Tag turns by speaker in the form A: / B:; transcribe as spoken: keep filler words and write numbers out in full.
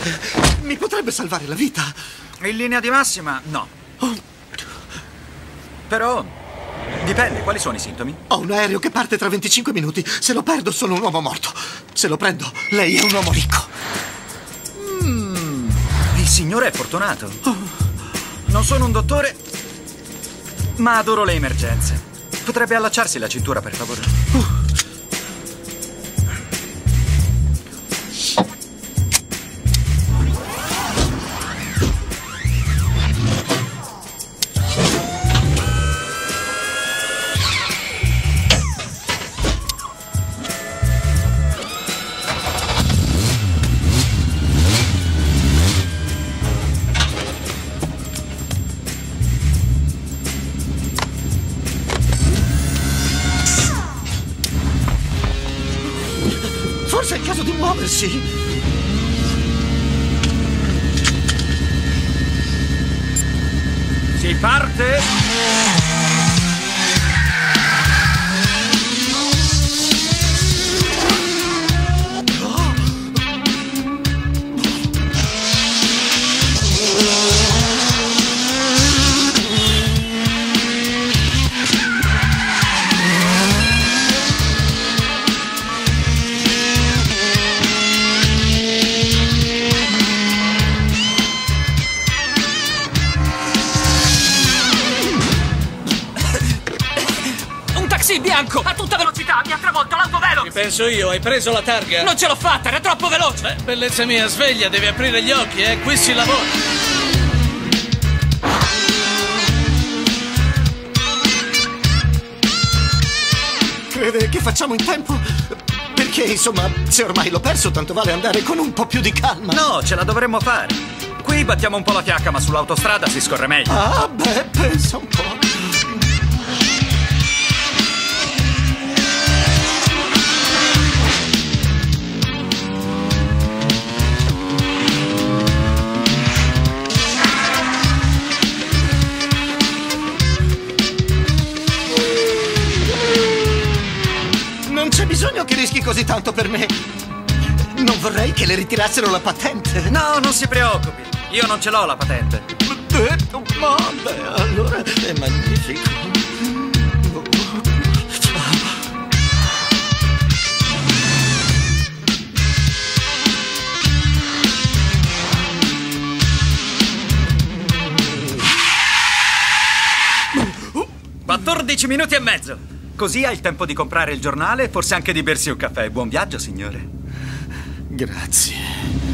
A: Mi potrebbe salvare la vita.
B: In linea di massima, no.
A: Oh.
B: Però dipende, quali sono i sintomi?
A: Ho un aereo che parte tra venticinque minuti. Se lo perdo sono un uomo morto. Se lo prendo, lei è un uomo ricco.
B: Mm, il signore è fortunato. Non sono un dottore, ma adoro le emergenze. Potrebbe allacciarsi la cintura, per favore? Uh.
A: Forse è il caso di muoversi.
B: Si parte.
C: Sì, bianco, a tutta velocità, mi ha travolto l'autovelo!
D: Ci penso io, hai preso la targa?
C: Non ce l'ho fatta, era troppo veloce!
D: Beh, bellezza mia, sveglia, devi aprire gli occhi, eh, qui si lavora!
A: Crede che facciamo in tempo? Perché, insomma, se ormai l'ho perso, tanto vale andare con un po' più di calma.
B: No, ce la dovremmo fare. Qui battiamo un po' la fiacca, ma sull'autostrada si scorre meglio.
A: Ah, beh, pensa un po'. Non c'è bisogno che rischi così tanto per me. Non vorrei che le ritirassero la patente.
B: No, non si preoccupi. Io non ce l'ho la patente.
A: Eh, ma beh, allora è magnifico.
B: quattordici minuti e mezzo. Così ha il tempo di comprare il giornale e forse anche di bersi un caffè. Buon viaggio, signore.
A: Grazie.